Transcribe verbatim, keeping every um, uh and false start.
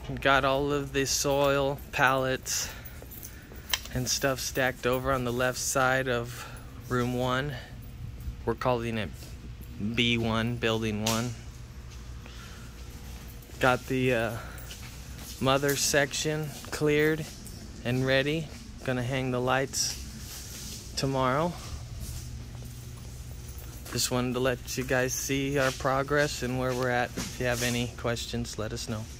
Got all of the soil pallets and stuff stacked over on the left side of room one. We're calling it B one, building one. Got the uh, mother section cleared and ready. Gonna hang the lights tomorrow. Just wanted to let you guys see our progress and where we're at. If you have any questions, let us know.